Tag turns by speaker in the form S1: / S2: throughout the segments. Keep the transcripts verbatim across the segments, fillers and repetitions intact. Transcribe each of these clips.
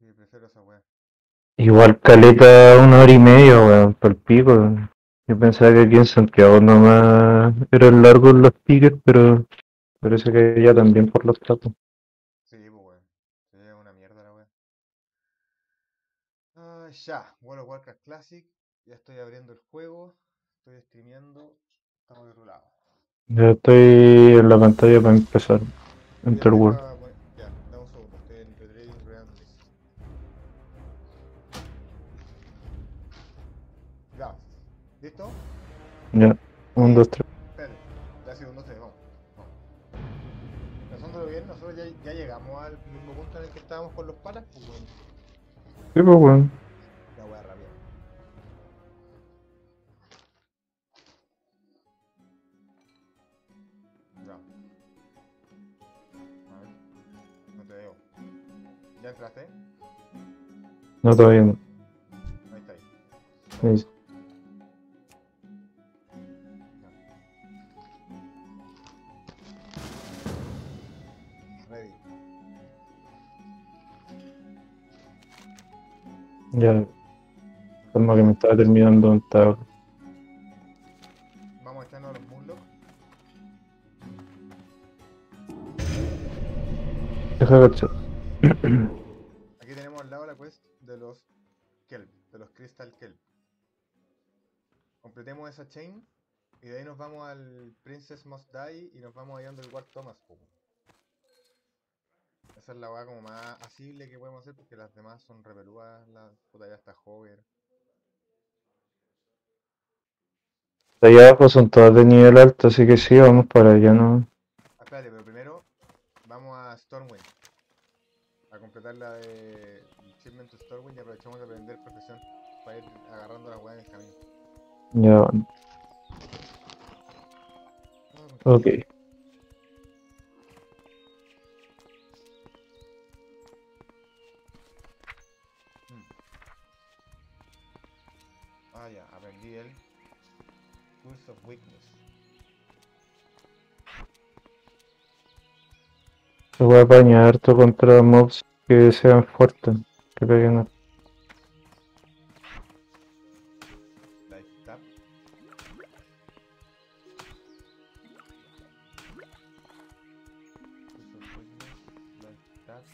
S1: Sí, prefiero esa weá.
S2: Igual caleta una hora y media, weón, por el pico. Weón. Yo pensaba que aquí en Santiago nomás eran largos los piques, pero parece que ya también por los tacos.
S1: Sí, pues weón. Sí, es una mierda la weá. Ah, ya. World of Warcraft Classic. Ya estoy abriendo el juego. Estoy streameando. Estamos de otro lado.
S2: Ya estoy en la pantalla para empezar.
S1: Yo ya
S2: Enter
S1: estoy
S2: World.
S1: para. Ya, dame un segundo. Estoy en Retrading Real List. Ya. ¿Listo?
S2: Ya. Un,
S1: Oye,
S2: dos, tres.
S1: espérate. Ya sí, un, dos, tres, vamos. Vamos. Pensándolo bien, nosotros ya, ya llegamos al mismo punto en el que estábamos con los palas. Pues bueno,
S2: Sí, pues, weón.
S1: ya weá rápida. Ya. A ver, no te veo. ¿Ya entraste?
S2: No, todavía no.
S1: Ahí está ahí.
S2: Ahí
S1: Segundo.
S2: dice.
S1: Ya. Ready.
S2: Ya, calma que me
S1: Entonces,
S2: estaba terminando un tab.
S1: vamos a echarnos a los Moonlock.
S2: Deja cachar.
S1: Aquí tenemos al lado la quest de los Kelp, de los Crystal Kelp. Completemos esa chain y de ahí nos vamos al Princess Must Die y nos vamos a Underworld Thomas. Po. Esa es la weá como más asible que podemos hacer porque las demás son repeludas. La puta ya está Hover.
S2: De allá abajo son todas de nivel alto, así que sí, vamos para allá, ¿no?
S1: Ah, espérate, pero primero vamos a Stormwind. A completar la de Achievement to Stormwind y aprovechamos de aprender profesión para ir agarrando las weas en el camino.
S2: Ya, bueno.
S1: Ah,
S2: Ok.
S1: tranquilidad. Mm. Ah, ya, aprendí el Pulse of Weakness.
S2: Se voy a apañar harto contra mobs que sean fuertes, que peguen harto.
S1: Life Tap. Pulse of Weakness. Life Tap.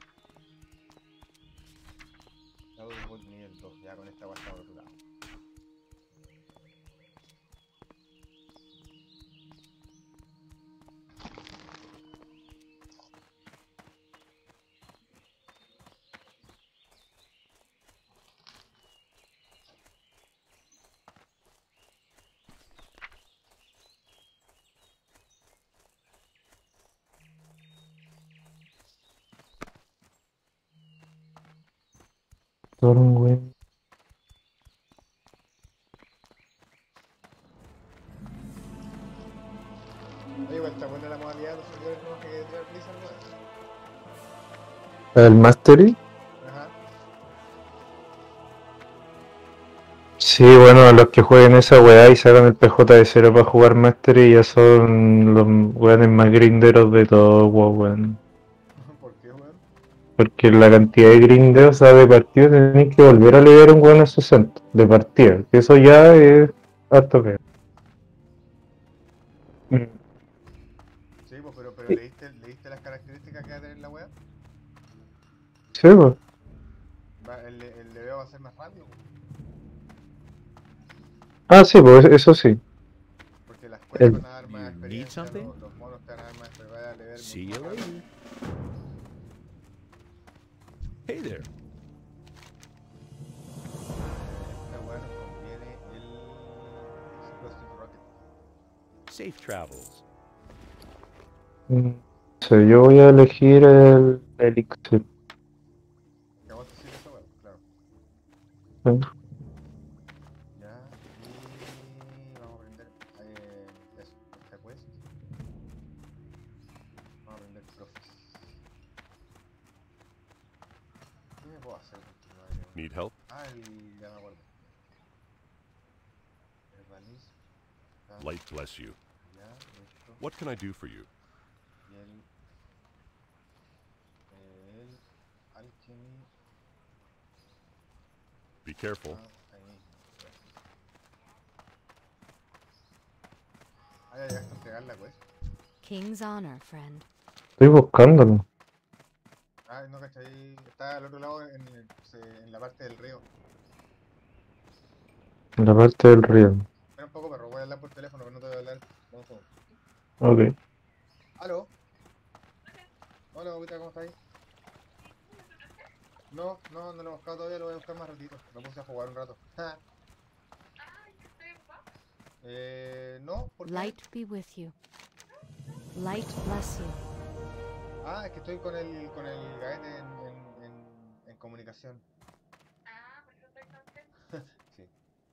S1: Double Bolt nivel dos. Ya con esta wea está por otro lado.
S2: Stormwind.
S1: Oye, igual está buena la modalidad de los servidores nuevos que trae Blizzard, weón.
S2: El Mastery.
S1: Ajá.
S2: Sí, bueno, los que jueguen esa weá y sacan el P J de cero para jugar Mastery ya son los weones más grinderos de todo, wow, weón.
S1: ¿Por qué, weón?
S2: Porque la cantidad de grindeos, o sea, de partidos tenéis que volver a leer un weón a sesenta de partida. Que eso ya es harto que. Mm.
S1: Sí, pues, pero, pero
S2: Sí,
S1: ¿leíste, ¿leíste las características que va a tener la wea?
S2: sí, pues.
S1: Va, el, el leveo va a ser más rápido, po,
S2: Ah, sí, pues eso sí.
S1: porque las quests
S2: El,
S1: van a dar más
S3: You need
S1: experiencia,
S3: something?
S1: lo- los monos te van a dar más experiencia, vas a leer
S3: See
S1: mucho
S3: you
S1: más rápido.
S3: later. Hey there.
S1: Eh, esta wea nos conviene el Explosive Rocket.
S3: Safe travels.
S2: mm, sí, yo voy a elegir el Elixir.
S1: Que a vos te sirve esa wea, claro.
S2: ¿Sí?
S1: Ya, y vamos a aprender eh, eso, esta quest. Vamos a aprender Profis. ¿Qué me puedo hacer con tu madre, weón?
S3: Need help?
S1: Ah, el. Ya me acuerdo. Herbalism. Está.
S3: Light bless you.
S1: Ya, esto.
S3: What can I do for you?
S1: Y el. El. Alchemy.
S3: careful.
S1: Ah, ahí. Ah, ya llegaste a entregar la quest.
S4: King's honor, friend.
S2: Estoy buscándolo.
S1: Ah, no, cachai. Está al otro lado en, el- se- en la parte del río.
S2: En la parte del río.
S1: Espera un poco, perro. Voy a hablar por teléfono, pero no te voy a hablar. Vamos a ver.
S2: Ok.
S1: ¿Aló? Hola, Bobita, ¿cómo estáis? No, no, no lo he buscado todavía, lo voy a buscar más ratito. Me puse a jugar un rato. eh, no, ¿por qué?
S4: Light be with you. Light bless you.
S1: Ah, es que estoy con el, con el gaete en, en, en, en comunicación. Sí.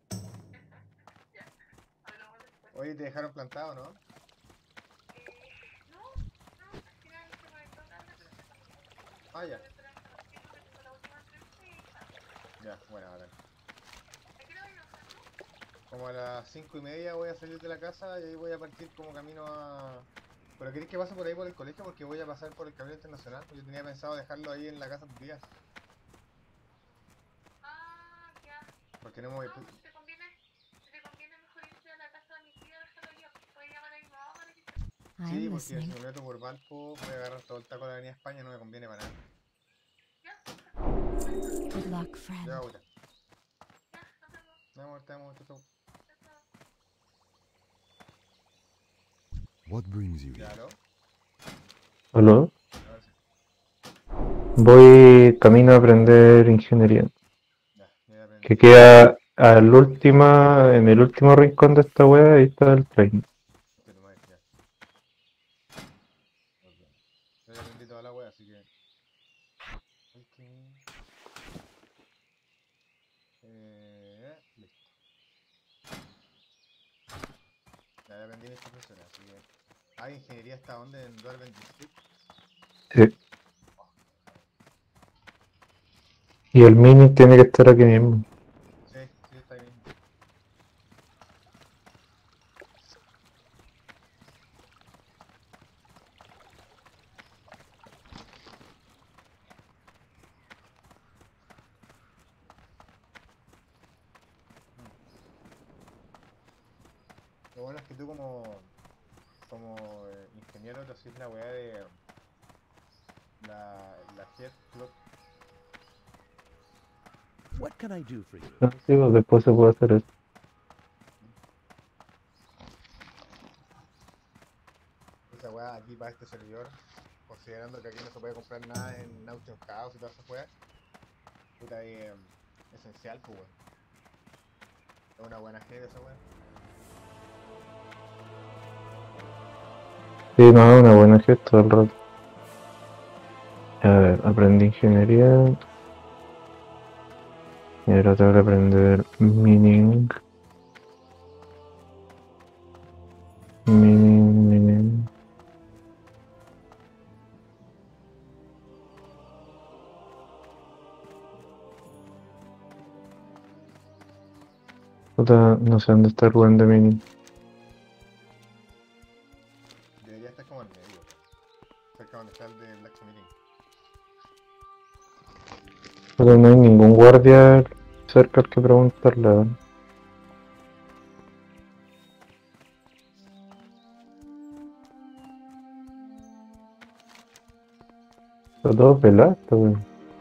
S1: Oye, te dejaron plantado, ¿no? Ah, ya. Ya, bueno, ahora. Como a las cinco y media voy a salir de la casa y ahí voy a partir como camino a... ¿Pero queréis que pase por ahí por el colegio? Porque voy a pasar por el camino internacional. Yo tenía pensado dejarlo ahí en la casa tus días. Porque no me voy...
S4: I
S1: Sí,
S4: am
S1: porque si
S4: listening.
S1: me meto por Valpo voy a agarrar todo el taco de la Avenida España, no me conviene para nada.
S4: Good luck, friend.
S1: Ya, abuela. Te amo, te amo, chau, chau.
S3: What brings you
S1: Ya,
S3: here?
S1: ¿aló?
S2: ¿Aló?
S1: Ahora sí.
S2: Voy camino a aprender ingeniería.
S1: Ya, ya aprendí.
S2: Que queda al última, en el último rincón de esta wea, ahí está el training.
S1: Este, tu madre, ya. Ok. Yo ya aprendí toda la wea, así que... Alchemy. Eh... Listo. Ya, ya aprendí mis profesores, así que... Ah, ingeniería está donde, en Dwarven District.
S2: Sí. Y el mini tiene que estar aquí mismo.
S1: Sí, sí, está ahí mismo. Lo bueno es que tú como... Como eh, ingeniero te haces la weá de... La... La Head Clock.
S3: What can I do for you?
S2: No, sí, pues después se puede hacer eso.
S1: Esa weá aquí para este servidor, considerando que aquí no se puede comprar nada en Auction House y todas esas weas, puta es eh, esencial, pues weón. Es una buena head esa weá.
S2: Sí, no, una buena gesta todo el rato. A ver, aprendí ingeniería. Y ahora tengo que aprender mining. Mining, mining. Puta, no sé dónde está el buen de mining.
S1: Debería estar como al medio, cerca donde está el de Black Meeting.
S2: Pero no hay ningún guardia cerca al que preguntarle. ¿Eh? Está todo pelado, esta wea.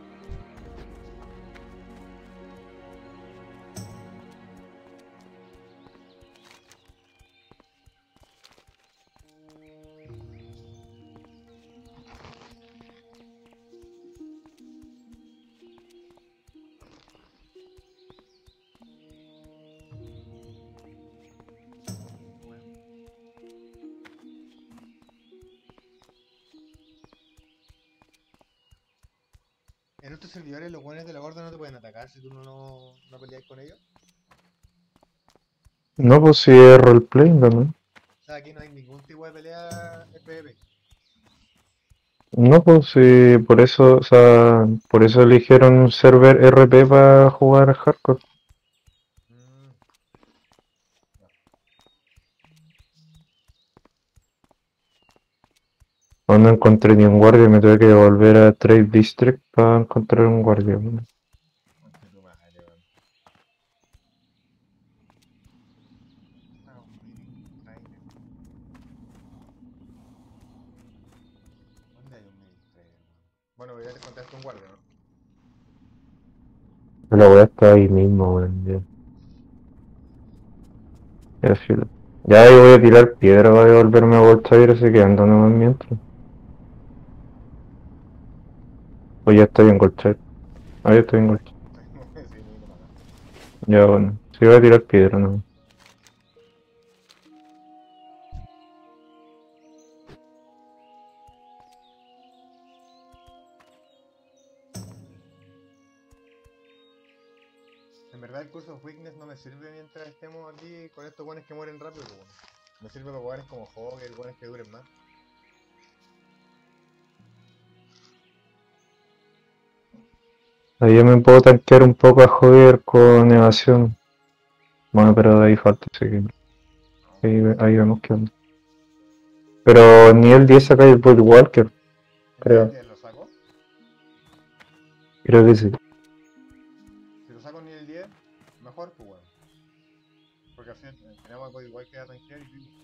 S1: En estos servidores los buenos de la gorda no te pueden atacar si tú no, no, no peleas con ellos.
S2: No, pues si es roleplay, ¿no?
S1: O sea, aquí no hay ningún tipo de pelea en PvP.
S2: No, pues sí, por eso, o sea, por eso eligieron un server R P para jugar hardcore.
S1: Mm, no.
S2: O no encontré ni un guardia, me tuve que volver a Trade District para encontrar un guardia. ¿No?
S1: Conche tu madre, weón.
S2: La weá está ahí mismo, weón. Ya, ya, filo. Ya ahí voy a tirar piedra para devolverme a Voltaire, así que ando nomás mientras. Pues ya estoy en Goldside. Ah, ya estoy en Goldside.
S1: Sí, no vino para acá.
S2: Ya bueno. Sí voy a tirar piedra, no.
S1: En verdad el curso of Weakness no me sirve mientras estemos aquí con estos guanes que mueren rápido, pues, bueno. Me sirve para guanes como Hogger, guanes que duren más.
S2: Ahí yo me puedo tanquear un poco a joder con evasión. Bueno, pero de ahí falta, así que ahí, ve- ahí vemos qué onda. Pero nivel diez saca el Void Walker, creo.
S1: ¿Nivel lo saco?
S2: Creo que sí.
S1: Si lo saco en nivel diez, mejor, pues bueno. Porque así eh, tenemos algo igual que a tanquear y pico.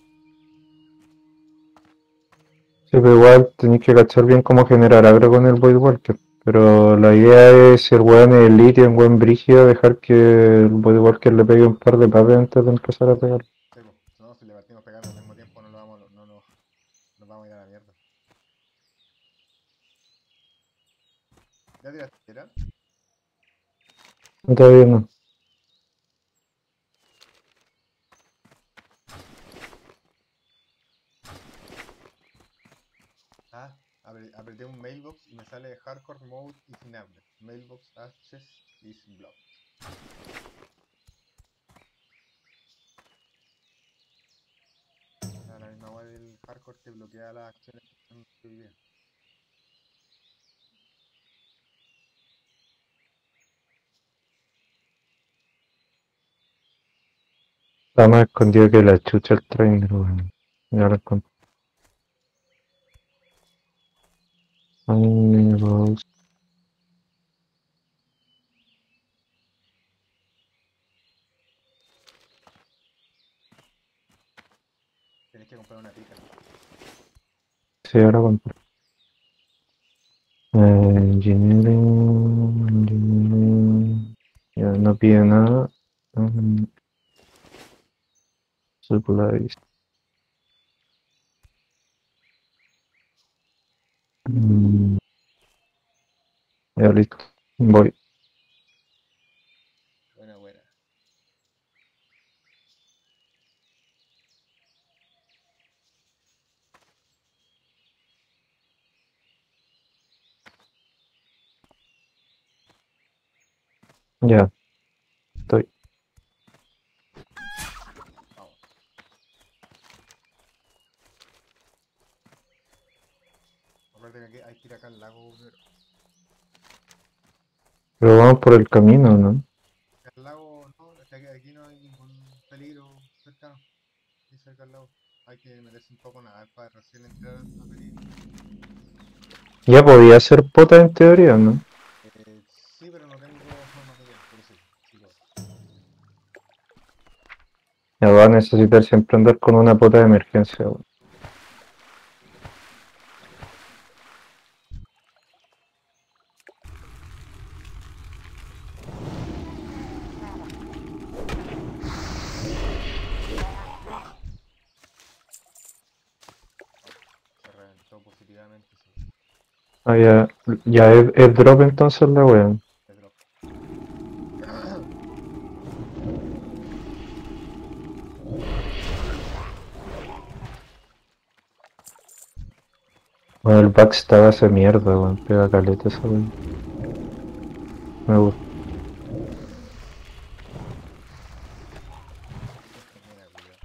S2: Sí, pero igual tenéis que cachar bien cómo generar agro con el Void Walker. Pero la idea es, si el weón es elite y un buen brígido, dejar que el Void Walker le pegue un par de papes antes de empezar a pegar.
S1: Sí, pues. Si no, si le partimos pegando al mismo tiempo, no, lo vamos, no, no, nos vamos a ir a la mierda. ¿Ya tiraste piedra?
S2: No, todavía no.
S1: Ah, apre- apreté un mailbox y me sale hardcore mode is enabled. Mailbox access is blocked. Ah, la misma web del hardcore te bloquea las acciones que están prohibidas.
S2: Está más escondido que la chucha el trainer, weón. Ya lo encontré. Amigos.
S1: Tienes que comprar una pica.
S2: Sí, ahora compré. Eh, engineering, engineering. Ya no pide nada. Mm, supplies. Mm, ya listo. Voy.
S1: Buena, buena.
S2: Ya, estoy.
S1: Vamos. Acuérdate que aquí hay que ir acá al lago primero.
S2: Pero vamos por el camino, ¿no?
S1: El lago, no, es que aquí, aquí no hay ningún peligro cercano. Aquí cerca del lago. Hay que meterse un poco nada para recién entrar a peligro.
S2: Ya podía ser pota en teoría, ¿no?
S1: Eh, sí, pero no tengo más material, por eso sí lo hago.
S2: Ya va a necesitar siempre andar con una pota de emergencia, weón.
S1: Se reventó positivamente, sí.
S2: Ah, ya, ya es, es drop entonces la weón.
S1: Es drop.
S2: Bueno, el backstab hace mierda, weón. Pega caleta esa weón. Me gusta.
S1: Mira, cuidado.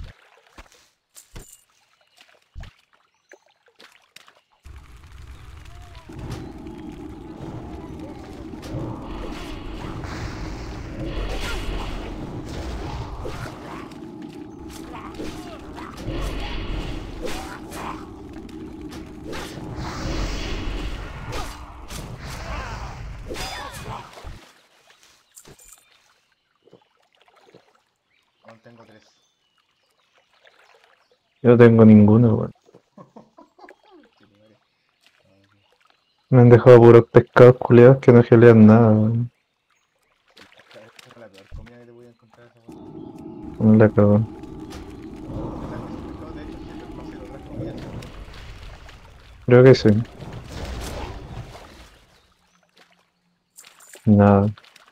S1: Aún tengo tres.
S2: Yo no tengo ninguno, weón.
S1: Chile,
S2: Me han dejado puros pescados culiados que no gelean nada, weón. La cagó.
S1: El pescado de hecho sirve para hacer otras comidas.
S2: Creo que sí. Nada.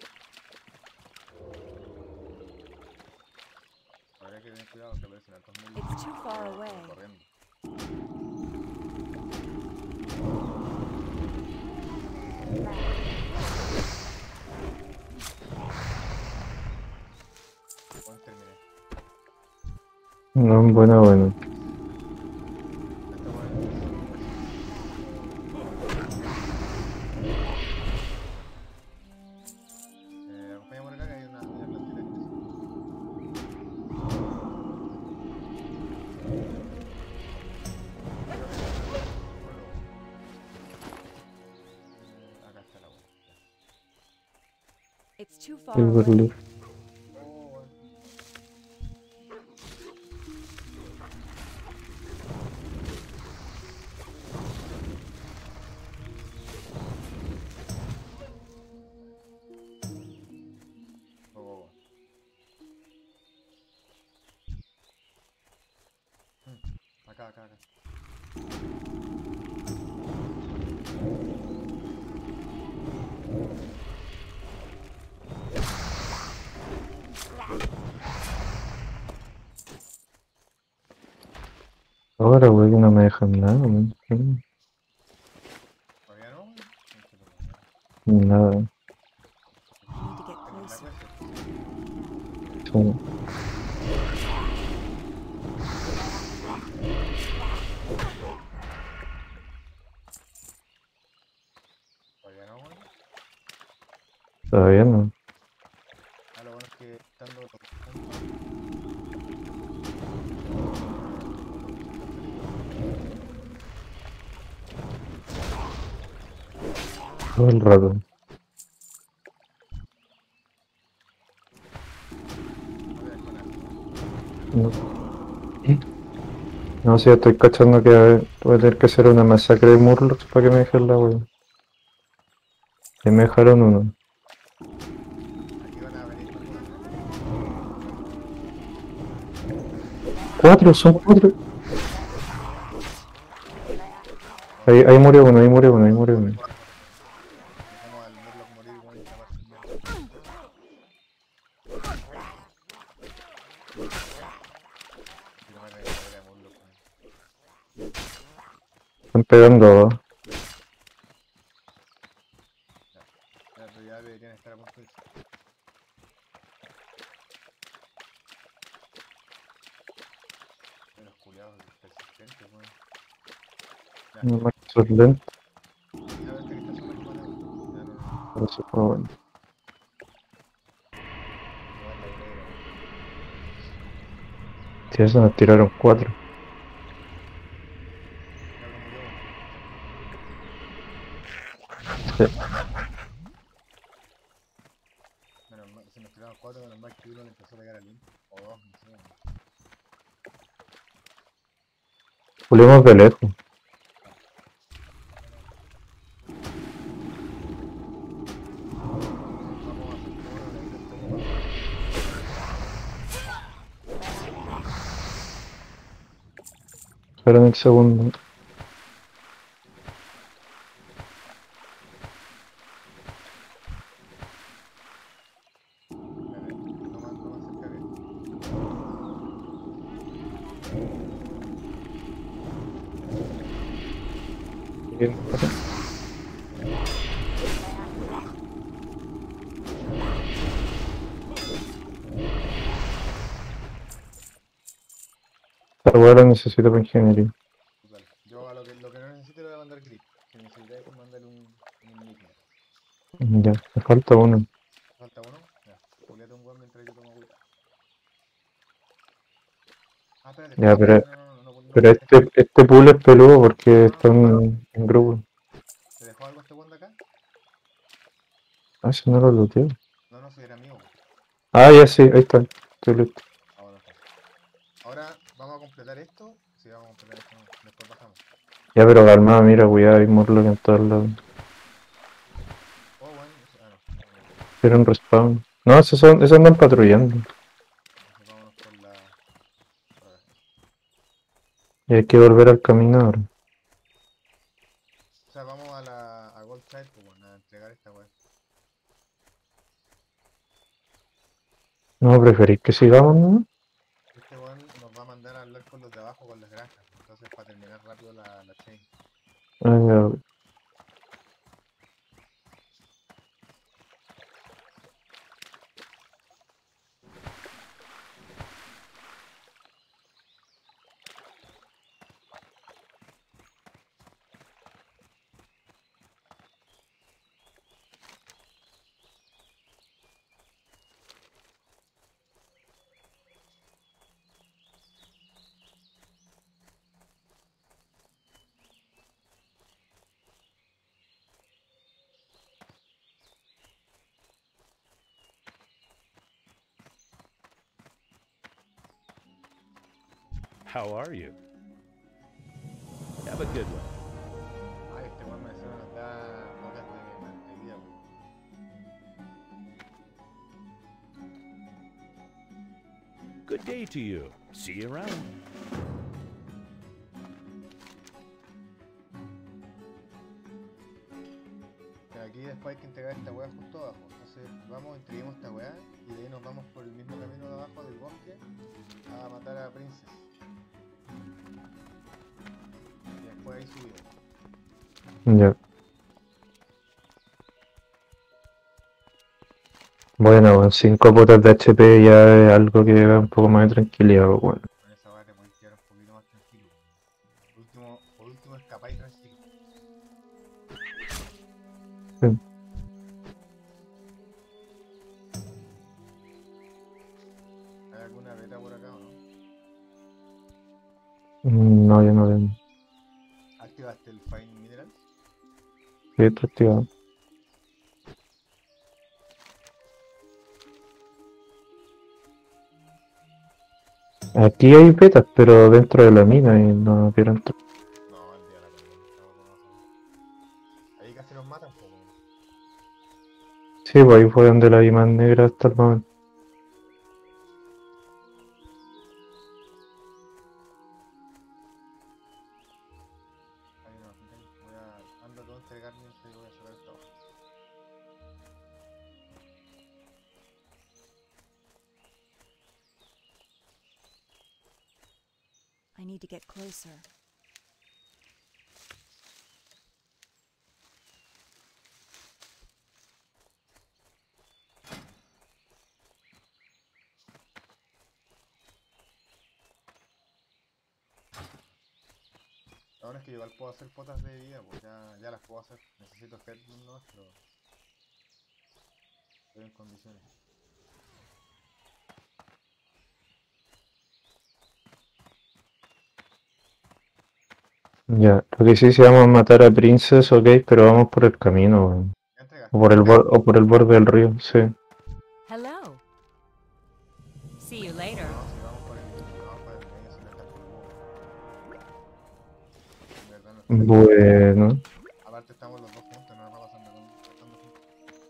S1: Habría que tener cuidado que aparecen altos mil
S4: It's too far away.
S1: corriendo. Buen terminé.
S2: No, bueno, bueno.
S1: Está bueno. Eh, acompáñame por acá que hay una, una plantita que Eh, acá está la buena.
S4: It's too far
S2: Silver
S4: away.
S2: Leaf.
S1: Oh, bueno. Oh, oh, oh. Hmm, Acá, acá, acá.
S2: Ahora, güey, que no me dejan nada, man.
S1: ¿Todavía no? No sé por qué.
S2: Nada.
S4: I need to get
S1: ¿Terminé la
S4: closer.
S1: quest?
S2: Sí.
S1: ¿Todavía no, bueno?
S2: Todavía no.
S1: Ah, lo bueno es que estando los puntos.
S2: Todo el rato.
S1: No voy a con algo.
S2: No. No, si estoy cachando que voy a tener que hacer una masacre de Murlocs para que me dejen la wea. Y me dejaron uno.
S1: Aquí van a venir algunas.
S2: Cuatro, son cuatro. Ahí, ahí murió uno, ahí murió uno, ahí murió uno.
S1: Dejamos al Murloc morir igual y tapar su mierda. Y no me voy a caer a Murloc, weón.
S2: Están pegando.
S1: Ya, pero ya deberían estar a punto de irse. De los culiados persistentes, weón. Ya,
S2: No me son lentos,
S1: ya ves que está súper matado. Ya no, no, no.
S2: pero eso fue bueno.
S1: Tomar la hielera, weón.
S2: Si eso nos tiraron cuatro.
S1: Ya lo murió uno.
S2: Sí.
S1: Menos mal, si nos tiraron cuatro, menos mal que uno le empezó a pegar al limpio. O dos, no sé, weón.
S2: Pulimos de lejos.
S1: Vamos a hacer como una de estas como
S2: Esperen el segundo.
S1: Espérate, no más, no más cerca de él.
S2: Bien. Esta weá la necesito para ingeniería.
S1: Dale. Yo a lo que, lo que no necesito le voy a mandar grip. Si necesitáis, pues mándale un, un nickname.
S2: Ya, me falta uno.
S1: ¿Falta uno? Ya. Juliate un weón mientras yo tomo agüita. Ah, espérate,
S2: Ya,
S1: espérate.
S2: pero,
S1: No, no, no, no, no,
S2: pero
S1: no,
S2: este, este pool es peludo porque
S1: no, no,
S2: están en grupo.
S1: ¿te dejó algo este weón de acá?
S2: Ah, ese no lo looteé.
S1: No, no, si era mío.
S2: Ah, ya sí, ahí está. Estoy listo.
S1: Ah, bueno, está. Ahora vamos a completar esto. Sí, vamos a completar esto. No. Después bajamos.
S2: Ya, pero calmado, mira, cuidado, hay Murloc en todos lados.
S1: Oh, bueno. Ah, no.
S2: Quieren respawn. No, esos, son, esos andan patrullando.
S1: Entonces vámonos por
S2: Y hay que volver al camino ahora.
S1: O sea, vamos a la a Gold Child, pues bueno, a entregar esta weá.
S2: No, preferís que sigamos, ¿no?
S1: Este weón nos va a mandar a hablar con los de abajo, con las granjas. Entonces, para terminar rápido la, la chain.
S2: Ah, ya.
S3: How are you? Have a good one.
S1: Ay, este weón me encima nos da bocas de mantequilla, weón.
S3: Good day to you. See you around.
S1: Pero aquí después hay que entregar esta weá justo abajo. Entonces vamos, entreguemos esta weá y de ahí nos vamos por el mismo camino de abajo del bosque a matar a Princess. Y después ahí subimos.
S2: Ya. Bueno, con cinco potas de H P ya es algo que da un poco más de tranquilidad, pues, bueno.
S1: Con esa weá te puedes quedar un poquito más tranquilo. Por último, por último escapáis tranquilo.
S2: Sí.
S1: ¿Hay alguna beta por acá o no?
S2: Mm, No, ya no veo.
S1: ¿Activaste el Fine Minerals?
S2: Sí, está activado. Aquí hay betas, pero dentro de la mina y no vieron.
S1: No, el día de la cagó, estaba como así. Ahí casi nos matan, po, weón.
S2: Sí, pues ahí fue donde la vi más negra hasta el momento.
S1: Ahí no, ahí voy a... Anda todo a entregar mientras yo voy a sacar esto abajo.
S4: I need to get closer.
S1: Ahora es que igual puedo hacer potas de vida, pues ya, ya las puedo hacer. Necesito Headloom nomás, pero... Estoy en condiciones.
S2: Ya, lo que sí, sí vamos a matar a Princess, ok, pero vamos por el camino, weón.
S1: ¿Ya entregaste?
S2: O por el bor- o por el borde del río, sí.
S4: Hello. See you later.
S1: No, si vamos por el... Vamos por el medio sin estar por el En verdad no estoy...
S2: Bueno,
S1: Aparte estamos los dos juntos, no nos va a pasar nada estando juntos.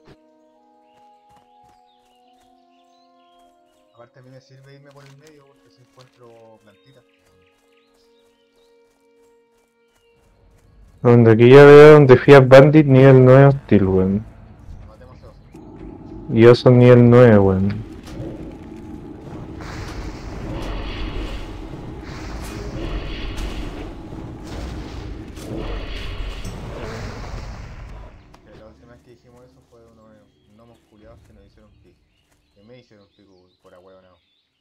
S1: Aparte a mí me sirve irme por el medio porque si encuentro plantitas.
S2: donde aquí ya veo donde Fiat Bandit nivel nueve hostil, weón.
S1: Matemos a oso.
S2: Y yo son nivel nueve, weón.
S1: Que la última vez que dijimos eso fue unos gnomos culiados que nos hicieron pico. Que me hicieron pico por ahueonado.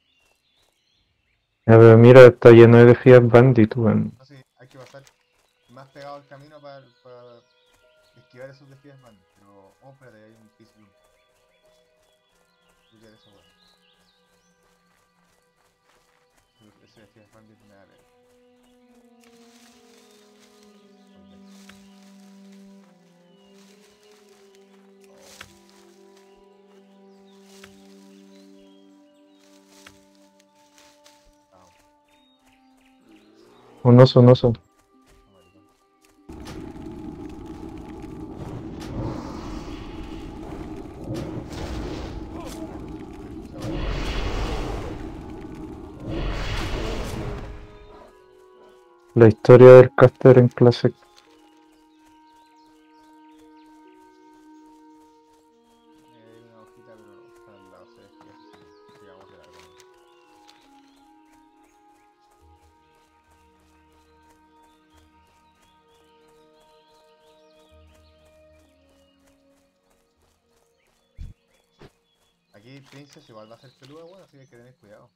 S2: Ya, pero mira, está lleno de Fiat Bandit, weón.
S1: No sé, hay que pasar más pegado al camino para esquivar esos desvíos más. Pero, oh, espérate, hay un Peace Bloom. Escuchar esa weá. Ese desvío bandit me da pena.
S2: Un oso, un oso. La historia del caster en clase.
S1: Eh, hay una hojita, pero no, está al lado, se despliega así que sigamos de largo. ¿No? Aquí Princess igual va a ser peluda, bueno, así que hay que tener cuidado.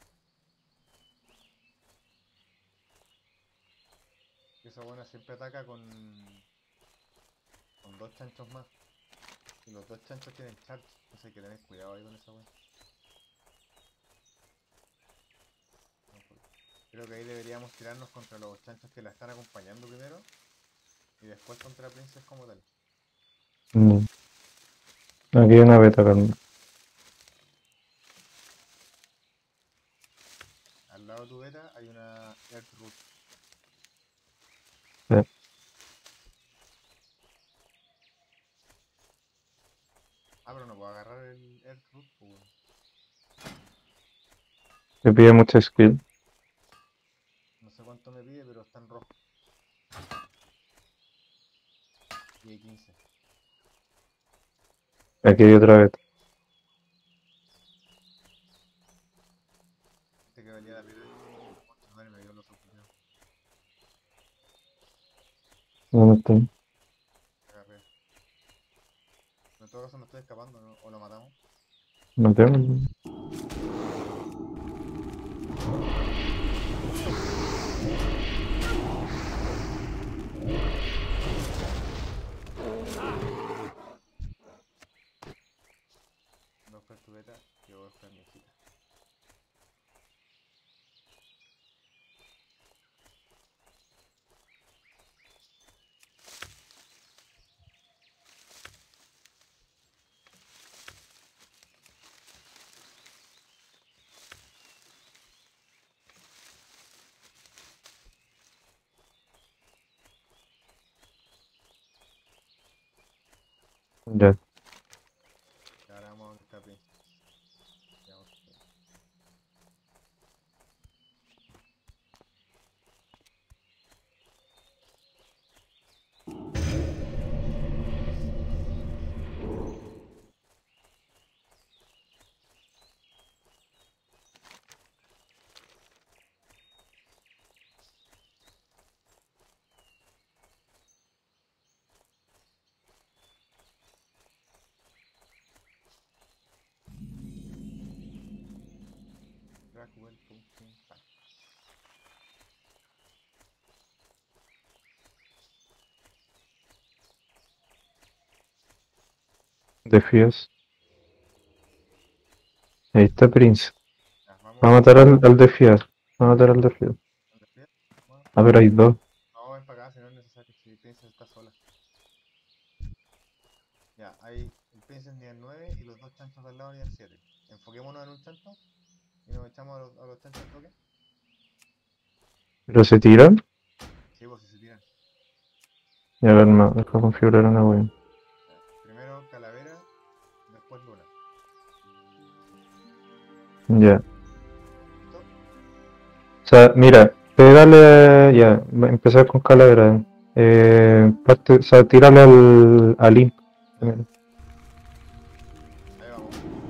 S1: Esa buena siempre ataca con, con dos chanchos más. Y los dos chanchos tienen charge, entonces hay que tener cuidado ahí con esa buena. Creo que ahí deberíamos tirarnos contra los chanchos que la están acompañando primero. Y después contra Princess como tal.
S2: Mm. Aquí hay una beta, Carmen.
S1: Al lado de tu beta hay una Earth Root.
S2: Eh,
S1: Ah, pero no puedo agarrar el Earth Root, pues bueno.
S2: Me pide mucha skill.
S1: No sé cuánto me pide, pero está en rojo. Y hay quince.
S2: Aquí hay otra beta.
S1: Este que valía la pena. Ocho, madre, me dio los ojos.
S2: ¿Dónde está?
S1: Agarré. En todo caso me estoy escapando, ¿no? O lo matamos.
S2: No tengo.
S1: Voy a buscar tu beta y voy a buscar mi hijita.
S2: Ya.
S1: Y ahora vamos a donde está Princess. Ya vamos. Crackwell Pumpkin Pack.
S2: Desfías. Ahí está Prince.
S1: Ya,
S2: Va a
S1: vamos.
S2: matar al, al desfiar. Va a matar al desfiar.
S1: ¿Dónde fui? Bueno,
S2: A ver, hay dos.
S1: no, ven para acá si no es necesario. Si Princess está sola. Ya, hay el Princess nivel nueve y los dos chanchos de al lado nivel siete. Enfoquémonos en un chancho y nos echamos a los, a los chanchos al toque.
S2: ¿Pero se tiran?
S1: Sí, pues si se tiran.
S2: Y a ver, no, deja configurar una wea.
S1: Ya, primero calavera, después luna.
S2: Ya.
S1: ¿Listo?
S2: O sea, mira, pégale. Ya, va a empezar con calavera. Eh, parte, o sea, tírale al, al imp.
S1: Ya,
S2: primero.
S1: ahí vamos.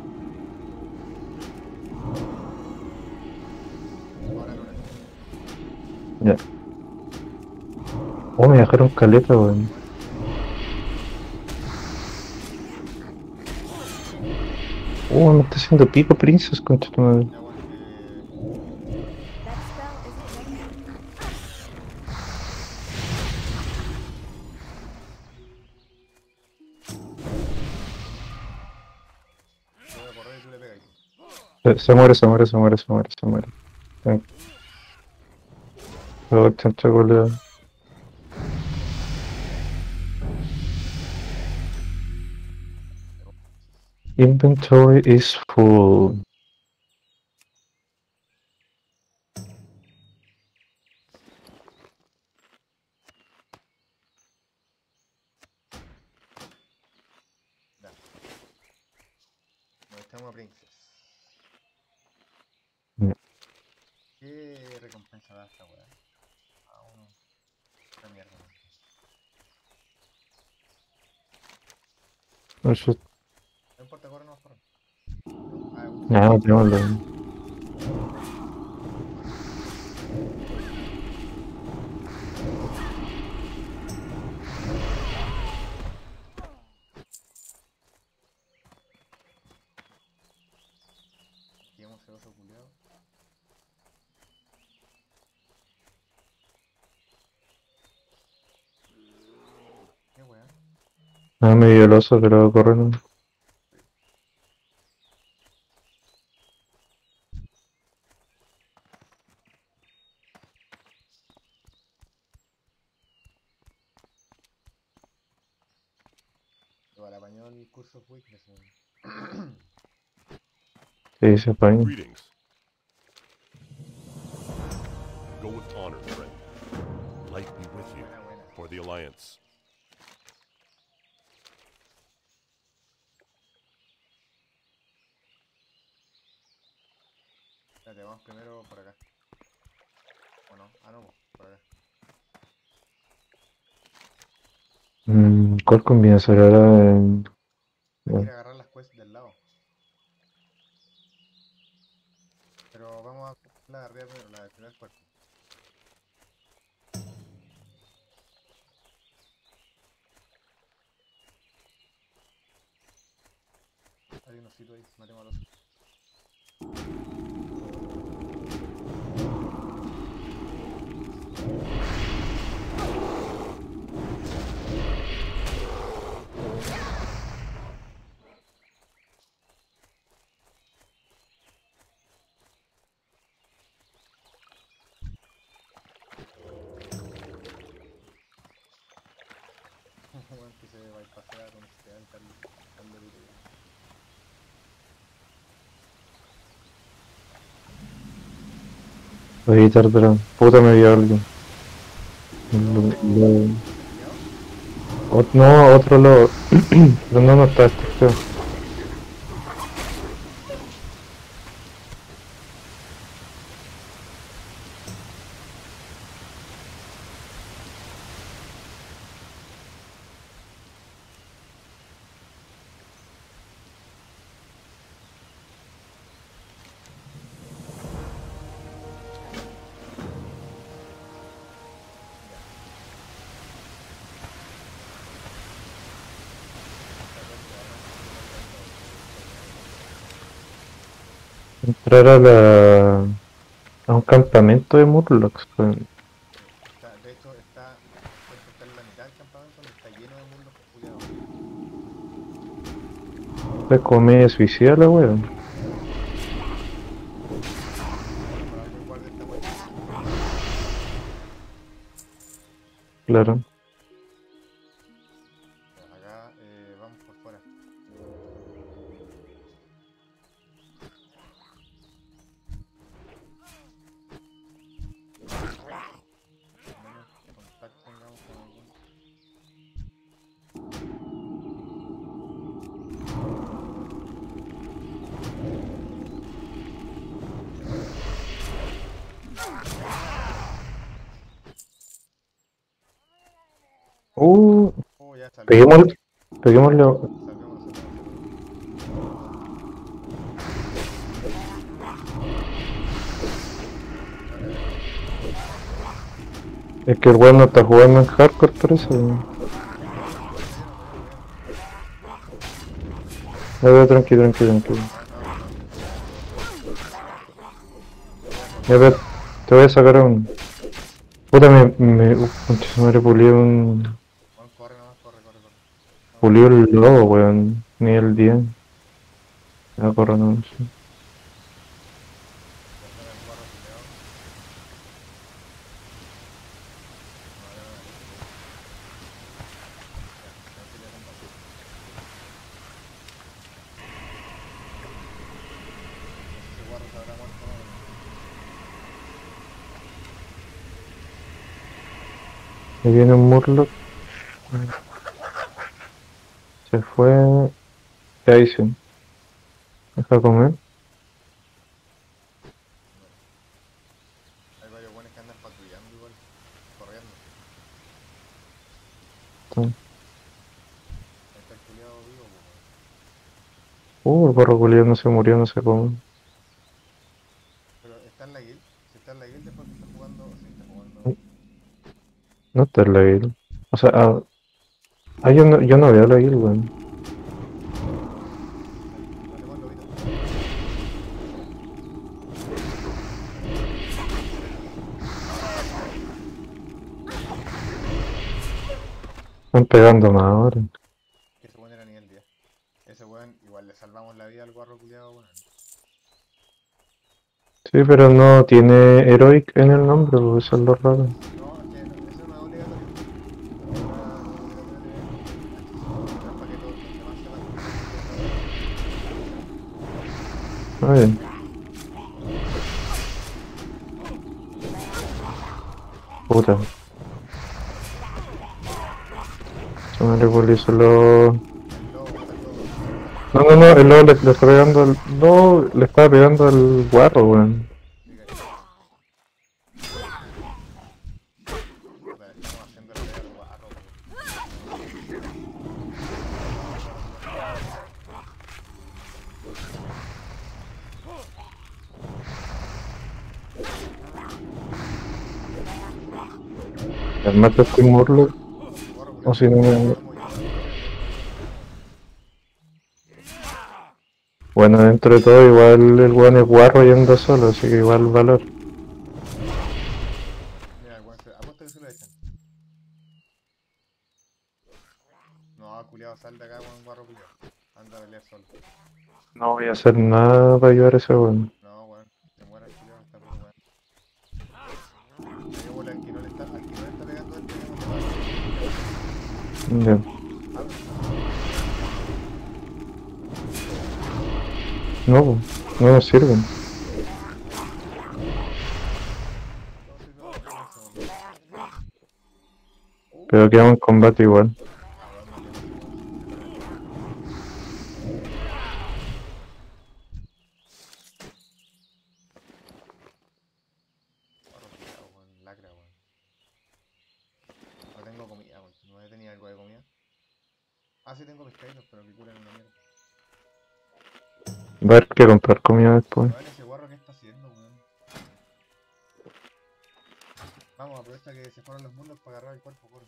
S1: Ahora luna.
S2: Ya. Oh, me dejaron caleta, weón.
S1: Buena.
S2: Oh, me está haciendo pico Princess, concha tu madre.
S1: Ya, bueno, eh,
S4: That spell isn't ready.
S1: yo voy a correr y tú le pegas.
S2: Se, se muere, se muere, se muere, se muere, se muere. Tranqui. Oh, chancha golea. Inventory is full.
S1: Ya, nos echamos a Princess.
S2: Ya.
S1: ¿Qué recompensa da esta weá? Ah, Una mierda, man.
S2: Eso.
S1: No importa, corre, no corre. Ah, un
S2: Nada, no tengo la.
S1: Llevamos ese oso culiado. Qué weá.
S2: Nada, me dio el oso, pero corre no.
S1: Igual apañó el curso of weakness, weón.
S2: Sí, se apaña.
S3: Greetings. Go with honor, friend. Light be with you
S1: Buena, buena.
S3: for the Alliance.
S1: Espérate, vamos primero por acá. ¿O no? Ah, no, po, por acá.
S2: Mm, ¿cuál conviene ser ahora? En-
S1: Hay que ir
S2: bueno,
S1: a agarrar las quests del lado. Pero vamos a coger la de arriba primero, la del primer cuerpo. Hay un osito ahí, matemos al oso. Weón, que se va a pasar con este tal, tal de puto, weón.
S2: voy a editar drone. Puta, me vio alguien. Lo-
S1: ¿Lo
S2: lo-
S1: desbloqueado?
S2: ot- no, otro lado. Pero no, no está este feo.
S1: Ya.
S2: Entrar a la. A un campamento de Murlocs. Pues.
S1: Sí. Está, de hecho, está. El cuerpo está en la mitad del campamento donde está lleno de muslos culiados.
S2: Es como media suicida la wea.
S1: Por algo el guardia está guay.
S2: Claro.
S1: Ya, acá eh, vamos por fuera. Menos contacto tengamos con algún.
S2: Uh,
S1: Oh, ya salvemos.
S2: peguémosle. Peguémosle.
S1: Salvemos, salvemos, salvemos.
S2: Es que el weón no está jugando en hardcore por eso. Ya, ya, tranqui, tranqui, tranqui. Ya, ver, te voy a sacar a un. Puta, me. me uf, concha su madre, pulió un.
S1: Juan, corre nomás, corre, corre, corre. Vamos,
S2: Pulió el lobo, weón. Ni el diez. Ya, corre, no sé.
S1: ya fuera el guarro culiao. No, ya no me gusta, ya. Ya, tranquilo, combate. No sé si ese guarro se habrá muerto o no, pero.
S2: Ahí viene un Murloc. Se fue. ¿Qué hice? Deja comer.
S1: Bueno, hay varios buenos que andan patrullando igual, corriendo.
S2: Uh, el gorro culiao no se murió, no sé cómo.
S1: Pero está en la guild. Si está en la guild, después que está jugando. Sí, está jugando.
S2: No está en la guild. O sea, ah, ah, yo no, yo no veo la guild, weón.
S1: Matemos lobito.
S2: Están pegando más ahora.
S1: Que ese weón era nivel diez. Ese weón igual le salvamos la vida al guarro culiado, weón.
S2: Sí, pero no tiene Heroic en el nombre, pues eso es lo raro.
S1: No, es que no, eso no es obligatorio. Ahora no es obligatorio tener H C. Pero es para que todos los demás sepan que
S2: Ah, bien. Puta. Se me revolvió solo.
S1: el lobo mata al lobo.
S2: No, no, no, el lobo le, le está pegando al. No, le estaba pegando al guarro, weón.
S1: Diga, puta, le estamos haciendo la pega al guarro, weón.
S2: El mata este Murloc.
S1: Guarro
S2: O
S1: culiado,
S2: si no me.
S1: podemos llevar.
S2: Bueno, dentro de todo, igual el weón es guarro y anda solo, así que igual valor.
S1: Mira, el weón se. Apuesto que se lo echan. No, culiado, sal de acá, weón, guarro culiado. Anda a pelear solo.
S2: No voy a hacer nada para ayudar a ese weón.
S1: No, weón, se muera el culiado, está puro weón. Peguémosle al que no le está, al que no le está pegando a él, peguémosle más.
S2: Ya. No, po, no nos sirven.
S1: No, sí, no, no, no, no, no.
S2: Pero quedamos en combate igual.
S1: Ah, weón, matemos a ese weón. Guarro culiado, weón, lacra, weón. No tengo comida, weón. No he tenido algo de comida. Ah, sí tengo pescaditos, pero que curan una mierda.
S2: Va a haber que comprar comida después.
S1: Weón, ese guarro, ¿qué está haciendo, weón? Vamos, aprovecha que se fueron los mundos para agarrar el cuerpo, corre.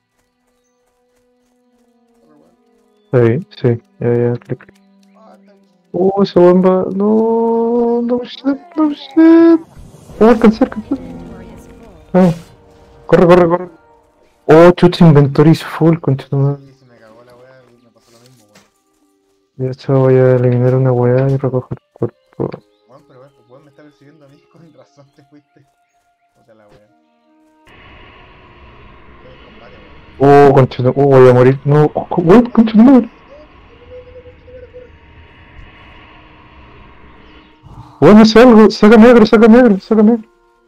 S1: Corre, weón.
S2: Sí, sí, ya, ya, clic.
S1: Ah, está bien.
S2: Uh, ese weón va. No, no shit, no shit. Oh, alcancé, alcancé.
S4: Inventory is full.
S2: Ah, corre, corre, corre. Oh, chucha, inventory is full, concha tu madre.
S1: Sí, se me cagó la weá y me pasó lo mismo, weón.
S2: De hecho, voy a eliminar una weá y recoger el cuerpo.
S1: Weón, pero weón, weón me está persiguiendo a mí, con razón te fuiste. Puta la weá. Estoy en combate, weón.
S2: Oh, concha tu madre. Oh, voy a morir. No, oh, weón, concha tu madre. Weón, hace algo. Saca negro, saca negro, saca negro.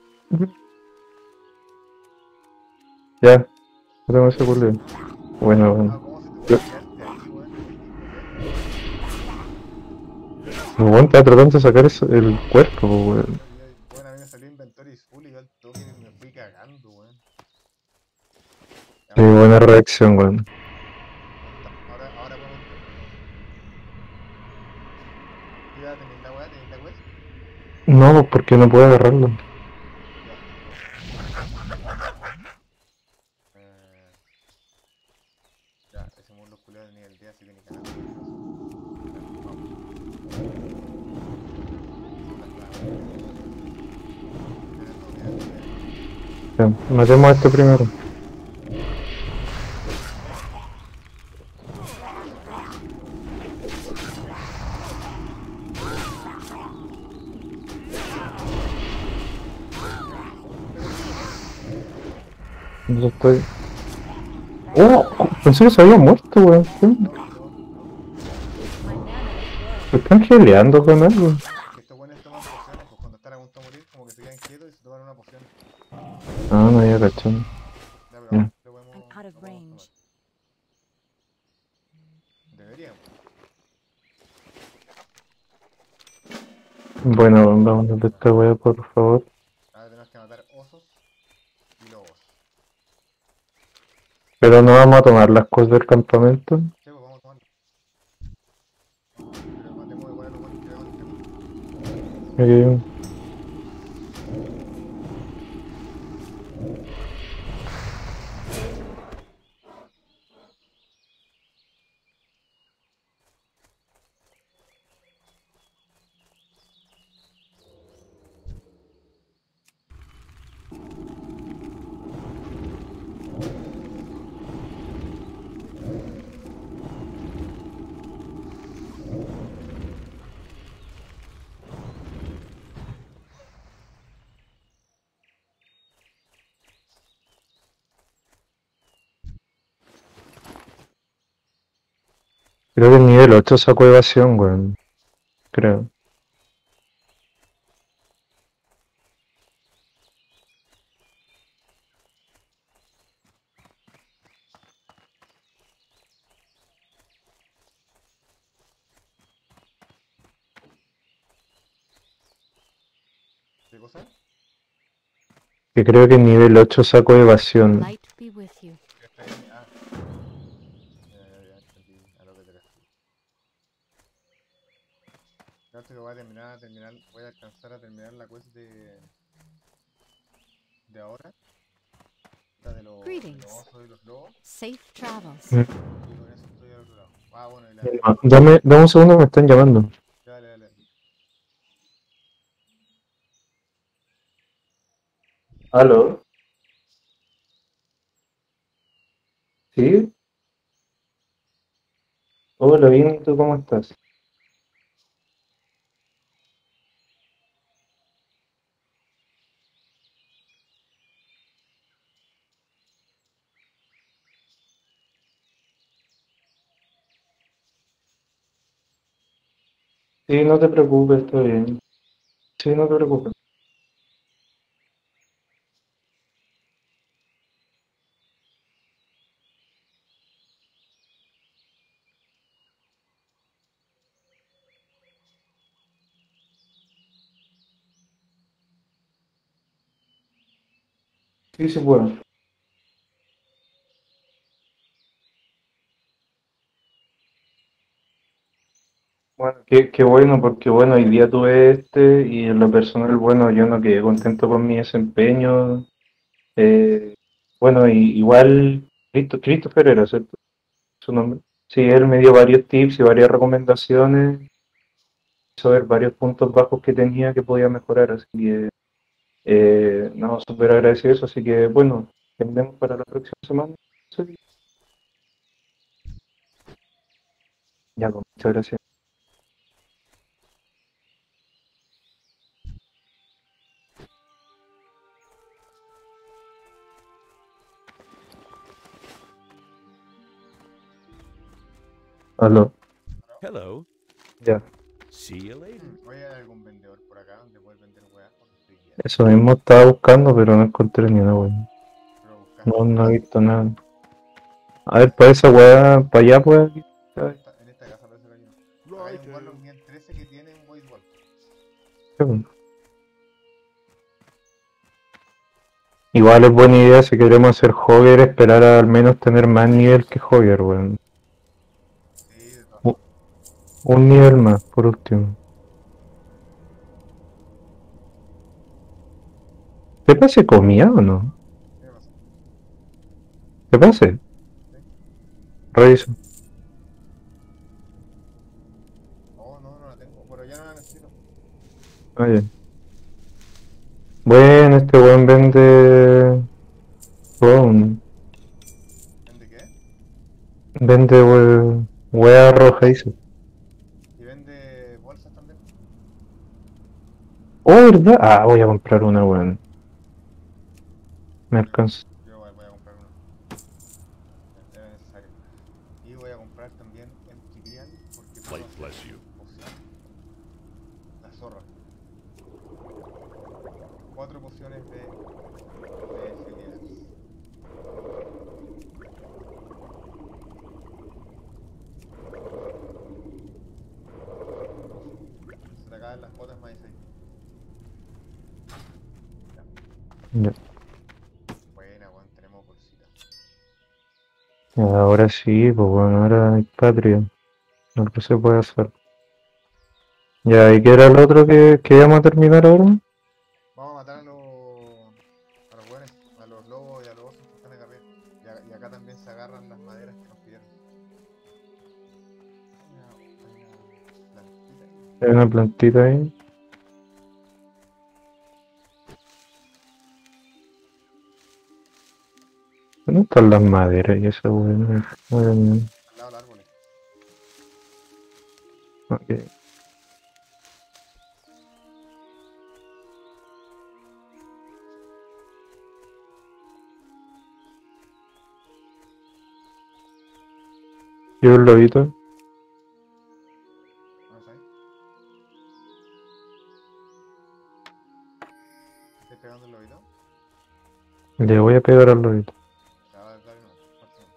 S2: Ya, no tengo ese culo. Bueno,
S1: Ah,
S2: bueno.
S1: ¿cómo se te puede quedarte ahí, weón?
S2: El weón está tratando de sacar eso, el cuerpo, weón.
S1: Bueno, a mí me salió inventory full y yo al toque me fui cagando, weón. Ya,
S2: Sí,
S1: weón,
S2: buena reacción, weón.
S1: ahora, ahora podemos entrar. Ya, tenéis la weá, tenéis la weá.
S2: No, pues porque no puedo agarrarlo.
S1: Ya. Eh, ya, ese muslo culiado de nivel diez, así que ni cagando.
S2: Ya, matemos a este primero. Yo estoy. Oh, pensé que se había muerto, weón. ¿Qué onda?
S4: My mana is low.
S2: ¿Se están geleando con algo?
S1: Que estos buenos toman pociones, pues cuando están a punto de morir, como que se quedan quietos y se toman una poción.
S2: Ah, no había cachado.
S1: Ya, pero
S2: Ya.
S1: lo podemos,
S4: I'm out of
S1: lo podemos tomar.
S4: range.
S1: Deberíamos.
S2: Bueno, vamos de esta wea, por favor.
S1: Ahora tenemos que matar osos y lobos.
S2: Pero no vamos a tomar las cosas del campamento.
S1: Sí, pues vamos a tomarlo. Pero igual
S2: Aquí hay un- Creo que el nivel ocho sacó evasión, weón. Creo.
S1: ¿Qué cosa?
S2: Que creo que el nivel ocho sacó evasión.
S4: Light be with you.
S1: ¿Qué está ahí? Ah, ya, ya, ya entendí a lo que te refieres. Creo que voy a terminar, a terminar, voy a alcanzar a terminar la quest de, de ahora, la de, los de los
S4: Greetings.
S1: osos y los lobos,
S4: Safe travels.
S2: Mm.
S1: y con eso estoy al otro lado. Ah, bueno, y la de...
S2: Ah, Dame, dame un segundo, me están llamando.
S1: Dale, dale.
S2: ¿Aló? ¿Sí? Hola, bien, ¿y tú cómo estás? Sí, no te preocupes, estoy bien. Sí, no te preocupes. Sí, sí puedo. Bueno, qué, qué bueno, porque bueno, hoy día tuve este y en lo personal, bueno, yo no quedé contento con mi desempeño. Eh, bueno, y, igual, Cristo, Christopher era, ¿cierto? Su nombre. Sí, él me dio varios tips y varias recomendaciones, hizo ver varios puntos bajos que tenía que podía mejorar, así que, eh, no, súper agradecido eso, así que bueno, tendremos para la próxima semana. Sí. Ya, pues, muchas gracias. Aló,
S3: Hello.
S2: ya.
S3: See you later.
S1: Hmm, Oye, ¿hay algún vendedor por acá donde puedes vender weá? Porque estoy bien.
S2: Eso mismo estaba buscando, pero no encontré ni una, weón.
S1: Pero buscaste
S2: No,
S1: en
S2: no he
S1: casa.
S2: visto nada. A ver, para esa weá, para allá, pues.
S1: En esta, en esta casa parece que hay uno. Acá hay un Warlock
S3: Righto.
S1: nivel trece que tiene un Void Wall.
S2: Igual es buena idea si queremos hacer Hogger, esperar a al menos tener más nivel que Hogger, weón.
S1: Sí, de todas
S2: U-
S1: formas.
S2: Un nivel más, por último. ¿Te pase comida o no?
S1: ¿Qué pasa?
S2: ¿Te pase?
S1: ¿Sí?
S2: Revisa.
S1: Oh, no, no la tengo. Pero ya no la necesito.
S2: Ah, ya. Bueno, este weón vende. Weón,
S1: ¿Vende qué?
S2: vende we- wea roja, dice.
S1: ¿Y vende bolsas también?
S2: Oh, ¿verdad? Ah, voy a comprar una, weón. Me
S1: Yo,
S2: alcanza.
S1: yo igual voy a comprar una. Era necesario. Y voy a comprar también Empyreal porque puedo
S3: Light
S1: hacer
S3: bless you.
S1: poción. La zorra. Cuatro pociones de, de Felidas. Se te acaban las potas más dieciséis. Ya.
S2: Ya.
S1: Buena, weón, tenemos bolsitas.
S2: Ahora sí, pues bueno, ahora hay patria. Lo que se puede hacer. Ya, ¿y qué era el otro que, que íbamos a terminar ahora?
S1: Vamos a matar a los, a los buenos, a los lobos y a los osos que están acá arriba. Y, a- y acá también se agarran las maderas que nos pidieron. Hay una, hay una plantita ahí.
S2: Hay una plantita ahí. ¿Dónde están las maderas y eso, weón? Bueno,
S1: Al lado de los árboles.
S2: ok. ¿Y un lobito?
S1: ¿No sabes? ¿Estás pegando el lobito?
S2: Le voy a pegar al lobito.
S1: Ya, dale, dale, no. Fuerte, no.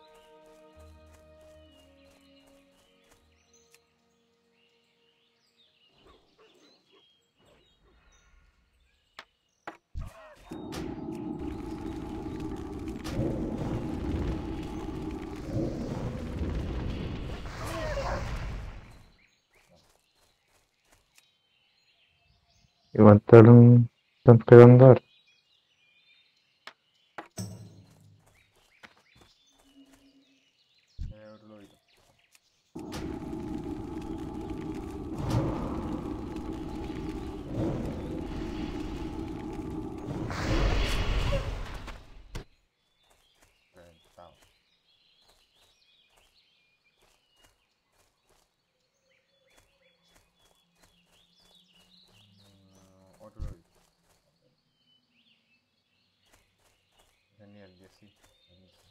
S2: Igual están, están pegando harto.
S1: Eh, otro lobito. Reventado. Mm, otro lobito. Genial, diez, sí. Buenísimo.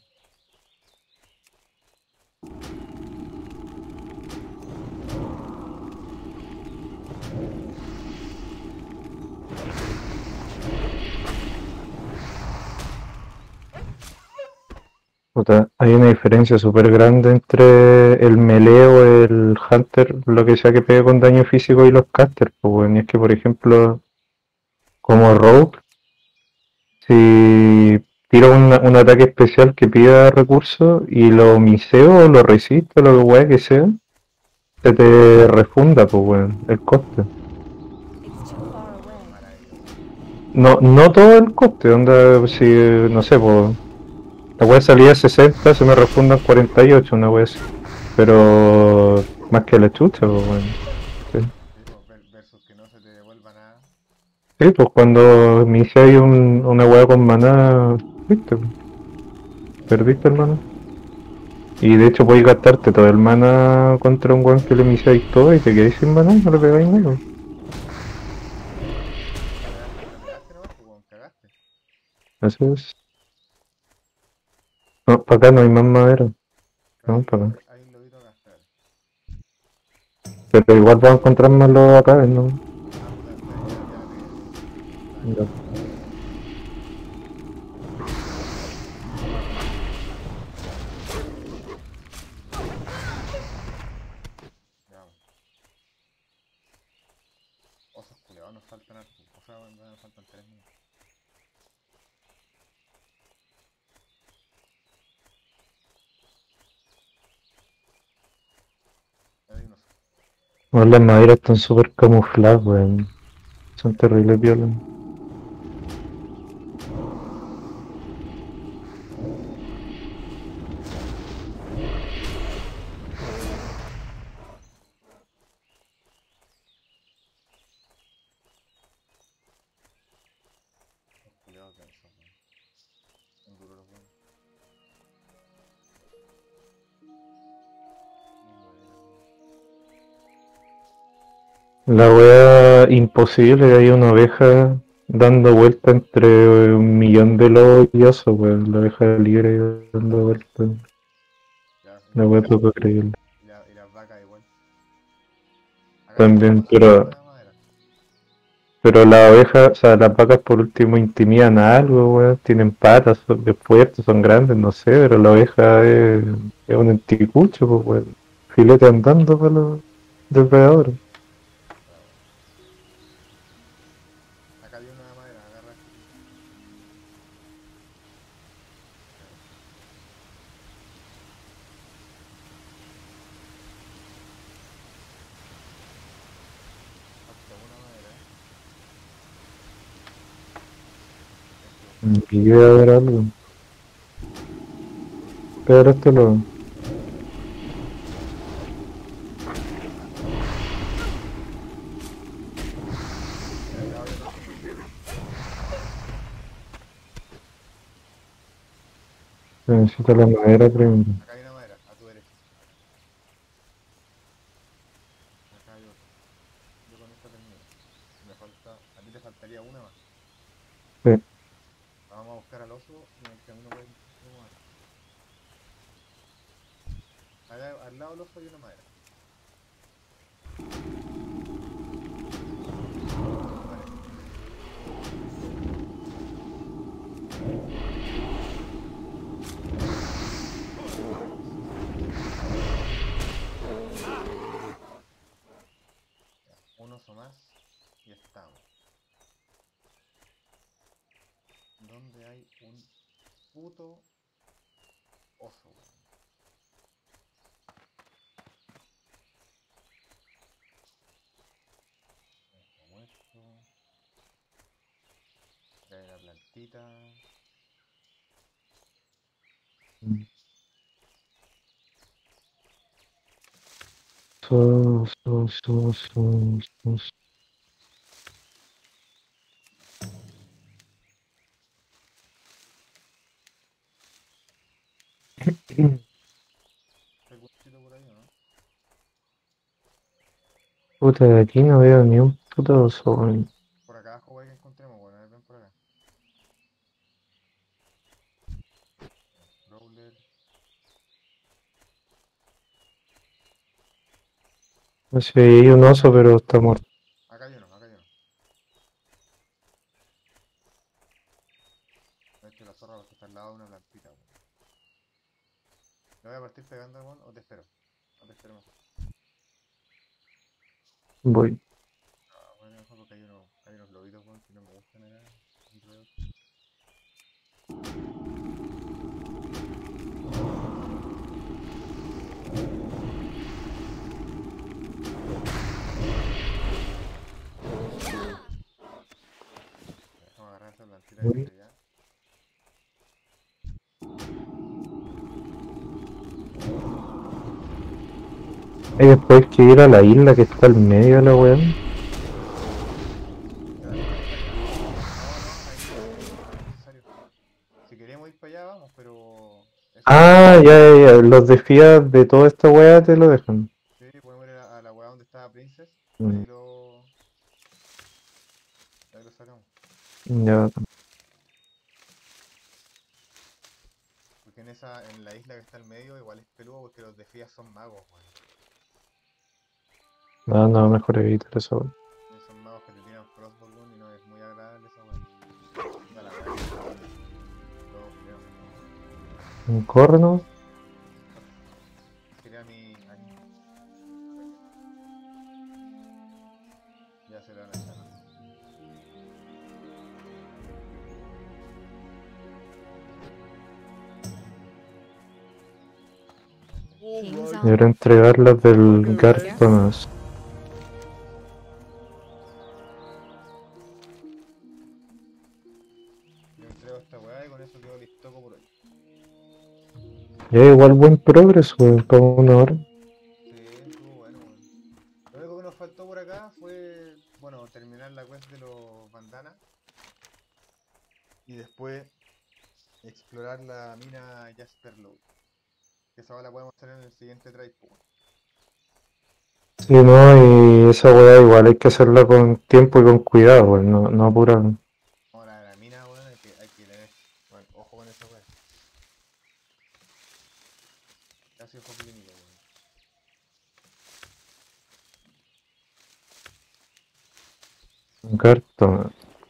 S2: Puta, hay una diferencia súper grande entre el melee o el hunter, lo que sea que pegue con daño físico y los casters, pues weón. Y es que, por ejemplo, como rogue, si tiro una- un ataque especial que pida recursos y lo miseo o lo resisto, lo que weá que sea, se te refunda, pues weón, el coste.
S4: It's too far away.
S1: Maravilloso.
S2: No, no todo el coste, onda, si, no sé, pues, la weá salía a sesenta, se me refundan cuarenta y ocho, una weá así. Pero más que la chucha, pues weón. Sí.
S1: Sí, pues ver- versus que no se te devuelva nada.
S2: Sí, pues cuando iniciáis un, una weá con maná, viste, pues, perdiste el maná. Y de hecho podéis gastarte todo el maná contra un weón que le iniciáis todo y te quedáis sin maná, no le pegáis nada.
S1: No le, das- no le pegaste nomás, pues weón, cagaste.
S2: Eso es. No, para acá no hay más madera.
S1: Pero
S2: No,
S1: hay,
S2: para acá.
S1: hay un lobito acá, espérate.
S2: Pero igual vas a encontrar más los acá, ¿no?
S1: Ah, puta, ya, ya, ya le pegué. Está aquí.
S2: Ya.
S1: Ya, vamos. Osos culiados, nos faltan harto. O sea, bueno, nos faltan tres minutos. Ya hay un oso.
S2: Bueno, las maderas están súper camufladas, weón. Son terribles violas.
S1: Los culiados densos, weón. Son duros los buenos. Ni madera, weón.
S2: La wea imposible que hay una oveja dando vuelta entre un millón de lobos y osos, weón. La oveja libre dando vuelta.
S1: Ya, y
S2: La
S1: las
S2: wea
S1: vacas.
S2: poco creíble.
S1: Y, la- y las vacas igual. Acá hay
S2: También,
S1: harta,
S2: pero,
S1: harta madera.
S2: pero las ovejas, o sea, las vacas por último intimidan a algo, weón. Tienen patas, son de fuertes, son grandes, no sé, pero la oveja es, es un anticucho, pues, weón. Filete andando para los depredadores.
S1: Ya, weón. Acá hay una madera, agarra esto. Ya.
S2: Y voy a ver algo. Pero esto lo...
S1: Al lado hay otro zombie.
S2: Se necesita la madera primero.
S1: Acá hay una madera, a tu derecha. Acá hay otra. Yo con esta termino. Me falta. A ti te faltaría una más.
S2: Sí.
S1: Vamos a buscar al oso y en el camino puede mover. Allá, al lado del oso hay una madera. Vale. Ya, un oso más y estamos. ¿Dónde hay un puto oso, weón? Está muerto. Acá hay una plantita.
S2: So, so, so, so, so, so.
S1: ¿Hay algún sitio por ahí o no?
S2: Puta, de aquí no veo ni un puto oso, weón.
S1: Por acá abajo, wey, que encontremos, bueno, a ver, ven por acá. Brawler.
S2: No sé, hay un oso, pero está muerto.
S1: Acá hay uno, acá hay uno. De hecho, la zorra porque está al lado de una plantita, weón. ¿Le voy a partir pegando, weón, o te espero? O te espero mejor.
S2: Voy.
S1: Ah, bueno, mejor porque hay unos, hay unos globitos, weón, que no me gustan acá. Alrededor. Déjame agarrar esa plantita que
S2: Voy.
S1: está allá.
S2: Y después hay que ir a la isla que está al medio de la weón.
S1: Ya, dale, vamos para allá. No, no, ahí no, ahí no, no es necesario. Si queremos ir para allá, vamos, pero... Eso es
S2: Ah, ya, ya, ya. Los desfías de toda esta weá te lo dejan.
S1: sí, podemos ir a, a la weá donde estaba Princess.
S2: Mm,
S1: Ahí lo... Ahí lo sacamos.
S2: ya.
S1: Porque en esa, en la isla que está al medio, igual es peludo porque los desfías son magos, weón.
S2: No, no, mejor evitar esa weá.
S1: Y son magos que te tiran crossbow, weón, y no es muy agradable esa weá. Mira la weá que está buena. Todo culiao.
S2: Corre, ¿no?
S1: Quería mi... Aquí. Ya se le van a echar.
S4: King's
S2: Y
S4: on.
S2: ahora entregarlas del Gartonas.
S1: Yo entrego esta weá y con eso quedo listo por hoy.
S2: Ya igual buen progreso, weón, para una hora.
S1: Sí, estuvo bueno, weón. Lo único que nos faltó por acá fue, bueno, terminar la quest de los bandanas. Y después explorar la mina Jasper Load. Que esa la podemos hacer en el siguiente trade, pues, weón.
S2: Sí, no, y esa weá igual hay que hacerla con tiempo y con cuidado, weón, no, no apurar.
S1: Ahora, la mina, weón, hay que, hay que tener, bueno, ojo con esa weá. Casi ojo clínico, weón.
S2: Gartonas.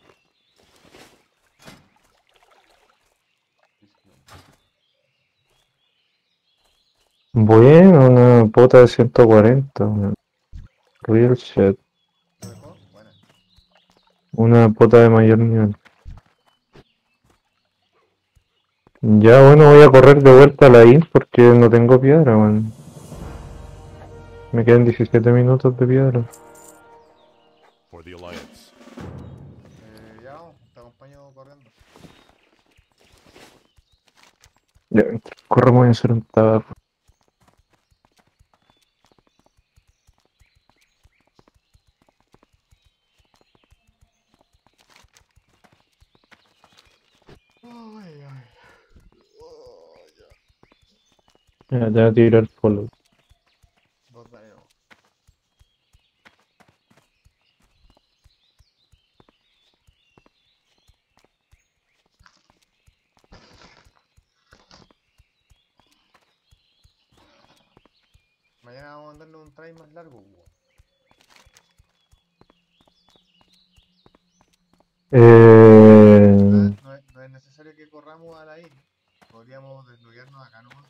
S2: Bueno, una pota de ciento cuarenta, weón. Real shit.
S1: ¿Lo dejó? Buena.
S2: Una pota de mayor nivel. Ya bueno, voy a correr de vuelta a la I porque no tengo piedra, weón. Me quedan diecisiete minutos de piedra.
S3: For the Alliance.
S1: Eh, ya vamos, te acompaño corriendo.
S2: Ya, corremos a hacer un tabaco.
S1: Ay, ay. Oh, ya.
S2: Ya, te voy a tirar follow.
S1: Vos dale, no. Mañana vamos a mandarle un try más largo, weón.
S2: Eh,
S1: Ah, No es, no es necesario que corramos a la isla. Podríamos desloguearnos acá nomás.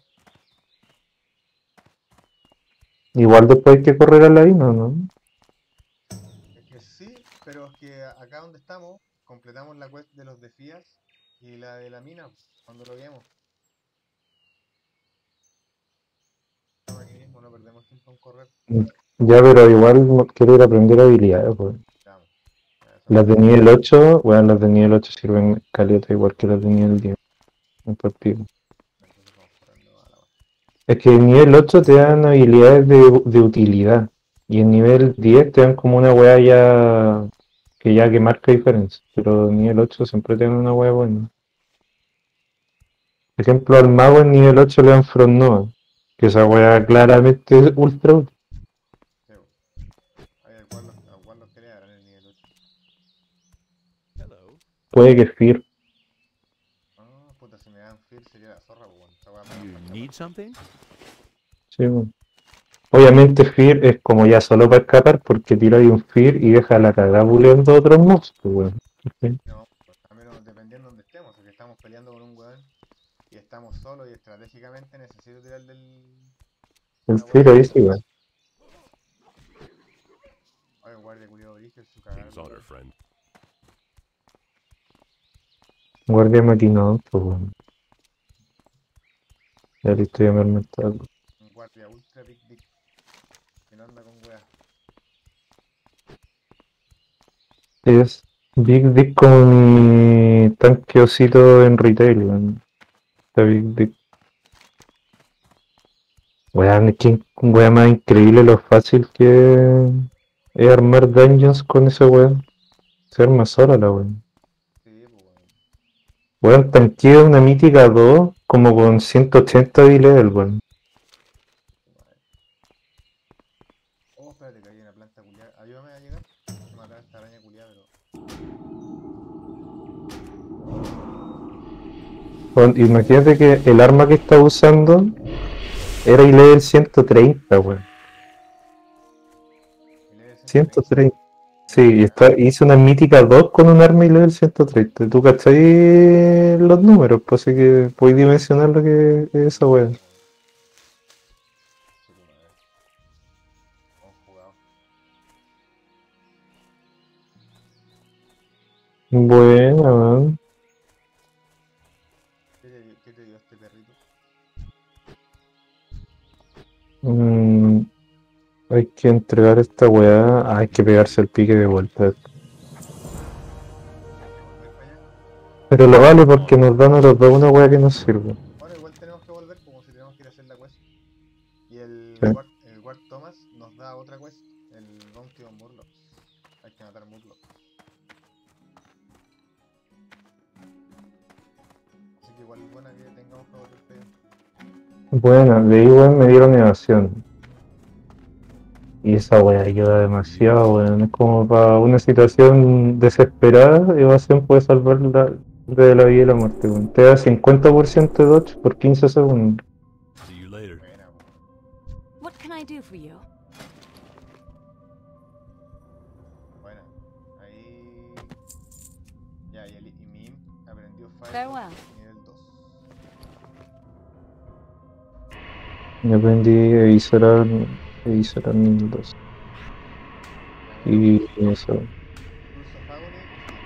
S2: igual después hay que correr a la isla, ¿no?
S1: Es que sí, pero es que acá donde estamos, completamos la quest de los de Fias y la de la mina, cuando lo veamos. Estamos aquí mismo, no perdemos tiempo en correr.
S2: Ya, pero igual no- quiero ir a aprender habilidades, pues.
S1: Vamos. Ya, eso
S2: Las de
S1: no-
S2: nivel ocho, bueno, las de nivel ocho sirven caleta igual que las de nivel diez en partido.
S1: entonces vamos corriendo a la base.
S2: Es que en nivel ocho te dan habilidades de, de utilidad y en nivel diez te dan como una wea ya que ya que marca diferencia, pero en nivel ocho siempre te dan una wea buena. Por ejemplo, al mago en nivel ocho le dan Front Nova, que esa wea claramente es ultra útil.
S1: Sí, bo. Ahí al cual los, al cual los quería dar en el nivel ocho.
S3: Hello.
S2: Puede que Fear.
S1: Ah, puta, si me dan Fear sería la zorra, pues bueno. Esta weá me
S3: You
S1: da
S3: need something?
S2: Sí, bueno. Obviamente Fear es como ya solo para escapar porque tira ahí un Fear y deja la cagada buleando a otros mobs, pues, weón. ¿Sí?
S1: No, pues, a menos dependiendo de donde estemos. Si estamos peleando con un weón y estamos solos y estratégicamente necesito tirar del.
S2: El
S1: La weá
S2: Fear
S1: de-
S2: ahí sí, weón.
S1: Oye, guardia culiado origen, su cagada.
S3: King's honor, friend.
S2: Guardia maquinón, pues, weón. Ya listo, ya me armé el taco.
S1: Un guardia ultra big dick. Que no anda con weá.
S2: Es Big Dick como mi tanque osito en retail, weón. Está Big Dick. Weón, es que weón más increíble lo fácil que es armar dungeons con ese weón. Se arma sola la weón.
S1: Sí, pues weón.
S2: Weón, tanquea una mítica dos como con ciento ochenta de level, weón.
S1: Su madre. Oh, espérate, que hay una planta culiada. Ayúdame a llegar. Hay que matar a esta araña culiada, pero.
S2: Weón, imagínate que el arma que está usando era level ciento treinta, weón.
S1: El L ciento
S2: ciento
S1: treinta.
S2: treinta. Sí, y está, hice una mítica dos con un arma y level ciento treinta. ¿Tú cachai los números? Pues así que podéis dimensionar lo que es esa wea.
S1: Su madre. Hemos jugado.
S2: Buena, man.
S1: ¿Qué te, dio- qué te dio este perrito?
S2: Mm, hay que entregar esta weá. Ah, hay que pegarse el pique de vuelta.
S1: ¿Hay que volver para allá?
S2: Pero lo vale porque nos dan a los dos una weá que nos sirve.
S1: Ahora igual tenemos que volver como si tenemos que ir a hacer la quest. Y el,
S2: Sí.
S1: Ward, el Ward Thomas nos da otra quest. El Bounty on Murlocs. Hay que matar Murlocs. Así que igual es buena que tengamos que volver para allá.
S2: Buena, de ahí weón me dieron evasión. Y esa weá ayuda demasiado, weón. Es como para una situación desesperada, evasión puede salvar la, de la vida y la muerte, weón. Te da cincuenta por ciento de dodge por quince segundos.
S3: See you later.
S1: Buena, weón.
S4: What can I do for you?
S1: Buena. Ahí. Ya, y, el, y mi imp aprendió Fire
S4: Farewell.
S1: nivel dos.
S2: Yo aprendí Evisceral, Evisceral nivel dos. Y eso.
S1: Pulse of Agony y Fear.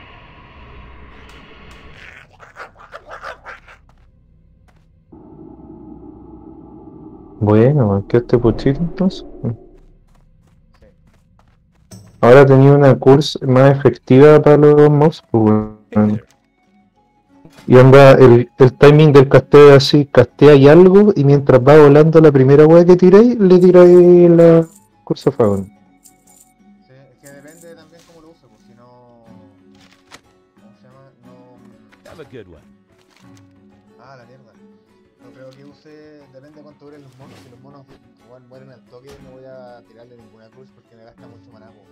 S2: Bueno, man, ¿qué este puchito entonces?
S1: Sí.
S2: Ahora tenía una curse más efectiva para los mobs, pues,
S3: Hey
S2: weón.
S3: there.
S2: Y onda, el, el timing del casteo es así, casteáis algo y mientras va volando la primera weá que tiráis, le tiráis la cursa fagón.
S1: Sí, es que depende también cómo lo uso, pues si no... ¿Cómo se llama? No...
S3: Have a good one.
S1: Ah, la mierda. No creo que use... Depende de cuánto duren los monos. Si los monos igual mueren al toque, no voy a tirarle ninguna cruz porque me gasta mucho maná, pues.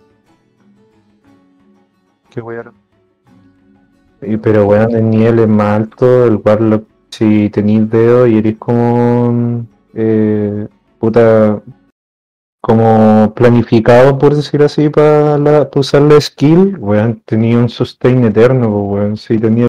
S2: Qué weá. Y pero weón, el nivel es más alto, el Warlock, si tenéis dedo y eres como eh, puta, como planificado por decir así para usar la skill, weón, tenía un sustain eterno, pues, weón, si tenía